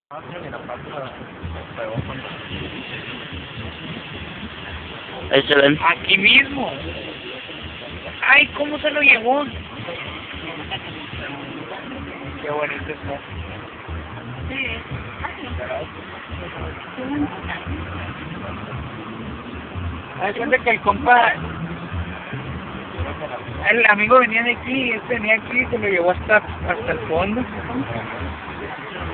Ahí se ven. Aquí mismo. Ay, ¿cómo se lo llevó? Qué bonito está. Hay cuenta que el compa, el amigo venía de aquí, venía aquí y se lo llevó hasta el fondo.